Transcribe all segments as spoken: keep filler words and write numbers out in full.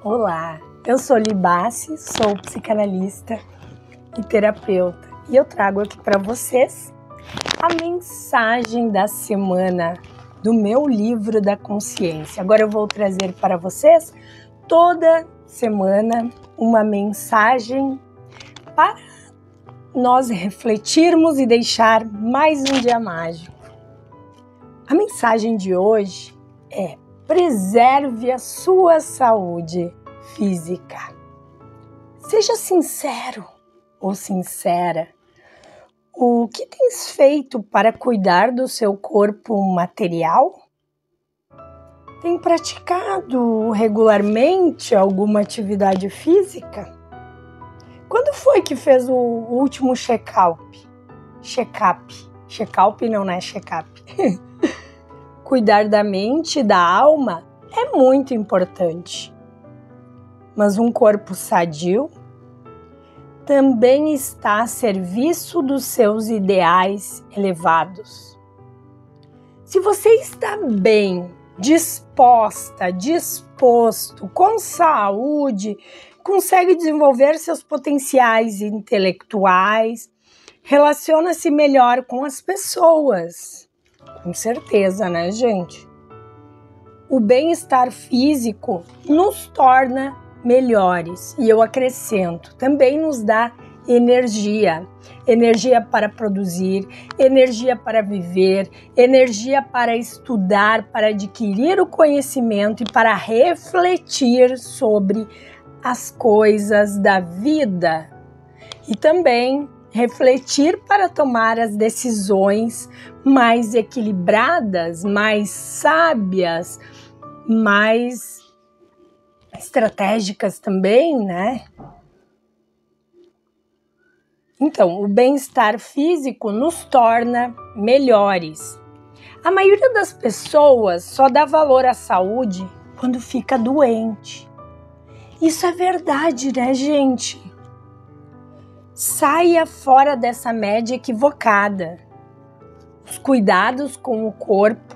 Olá, eu sou Libassi, sou psicanalista e terapeuta e eu trago aqui para vocês a mensagem da semana do meu livro da consciência. Agora eu vou trazer para vocês toda semana uma mensagem para nós refletirmos e deixar mais um dia mágico. A mensagem de hoje é: preserve a sua saúde física. Seja sincero ou sincera. O que tens feito para cuidar do seu corpo material? Tem praticado regularmente alguma atividade física? Quando foi que fez o último check-up? Check-up. Check-up não, né? Check-up. Cuidar da mente e da alma é muito importante. Mas um corpo sadio também está a serviço dos seus ideais elevados. Se você está bem, disposta, disposto, com saúde, consegue desenvolver seus potenciais intelectuais, relaciona-se melhor com as pessoas. Com certeza, né, gente? O bem-estar físico nos torna melhores e eu acrescento, também nos dá energia. Energia para produzir, energia para viver, energia para estudar, para adquirir o conhecimento e para refletir sobre as coisas da vida. E também refletir para tomar as decisões mais equilibradas, mais sábias, mais estratégicas também, né? Então, o bem-estar físico nos torna melhores. A maioria das pessoas só dá valor à saúde quando fica doente. Isso é verdade, né, gente? Saia fora dessa média equivocada. Os cuidados com o corpo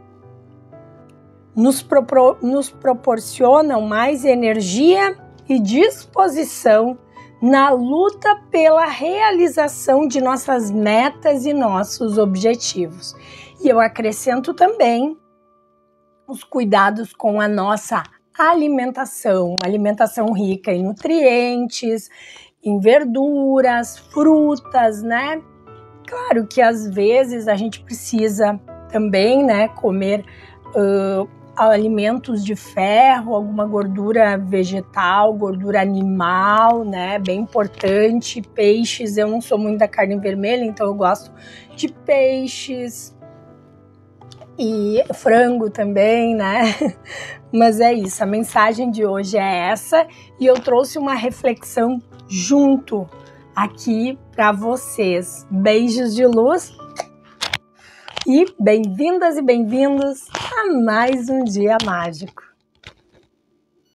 nos, propor- nos proporcionam mais energia e disposição na luta pela realização de nossas metas e nossos objetivos. E eu acrescento também os cuidados com a nossa alimentação, uma alimentação rica em nutrientes, em verduras, frutas, né? Claro que às vezes a gente precisa também, né, comer uh, alimentos de ferro, alguma gordura vegetal, gordura animal, né? Bem importante. Peixes, eu não sou muito da carne vermelha, então eu gosto de peixes e frango também, né? Mas é isso, a mensagem de hoje é essa e eu trouxe uma reflexão junto aqui para vocês. Beijos de luz e bem-vindas e bem-vindos a mais um dia mágico.